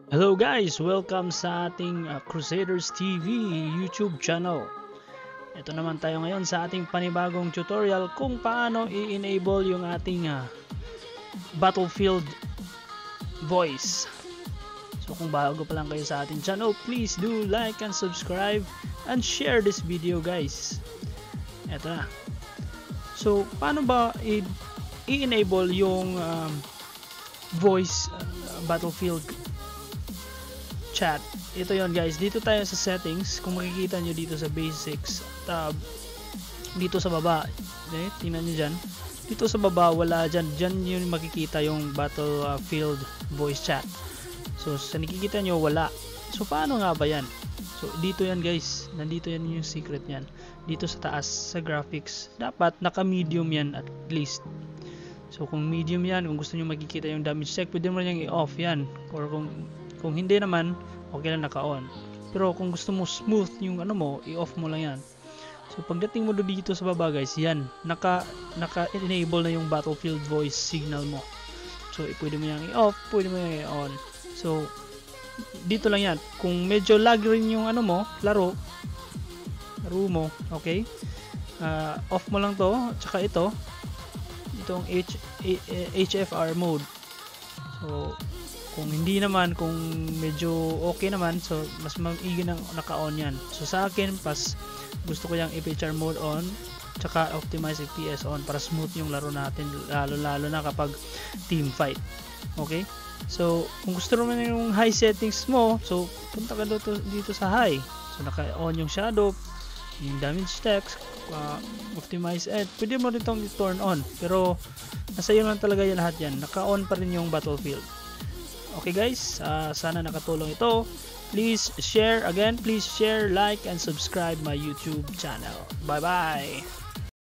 Hello guys! Welcome sa ating Crusaders TV YouTube channel. Ito naman tayo ngayon sa ating panibagong tutorial kung paano i-enable yung ating Battlefield voice. So kung bago pa lang kayo sa ating channel, please do like and subscribe and share this video guys. Ito na. So paano ba i-enable yung voice Battlefield chat? Ito yon guys, dito tayo sa settings. Kung makikita nyo dito sa basics tab, dito sa baba, tingnan nyo dyan, dito sa baba wala dyan, dyan yun makikita yung Battlefield voice chat. So sa nakikita nyo wala. So paano nga ba yan? So dito yan guys, nandito yan yung secret yan, dito sa taas sa graphics. Dapat naka medium yan at least. So kung medium yan, kung gusto nyo makikita yung damage check, pwede mo rin yung i-off yan, or kung hindi naman, okay lang naka-on. Pero kung gusto mo smooth yung ano mo, i-off mo lang yan. So pagdating mo dito sa baba guys, yan, naka-enable na yung Battlefield voice signal mo. So pwede mo yang i-off, pwede mo yang i-on. So dito lang yan. Kung medyo lag rin yung ano mo, laro mo, okay? Off mo lang to, tsaka itong HFR mode. So kung hindi naman, kung medyo okay naman, so mas maigi nang naka-on yan. So sa akin, pas gusto ko yung FHR mode on, tsaka optimize FPS on para smooth yung laro natin, lalo na kapag team fight. Okay? So kung gusto mo yung high settings mo, so punta ka dito sa high. So naka-on yung shadow, yung damage text, optimize edge, pwede mo rin itong turn on. Pero nasa iyo lang talaga yan, lahat yan. Naka-on pa rin yung Battlefield. Okay guys, sana nakatulong ito. Please share, like and subscribe my YouTube channel. Bye bye.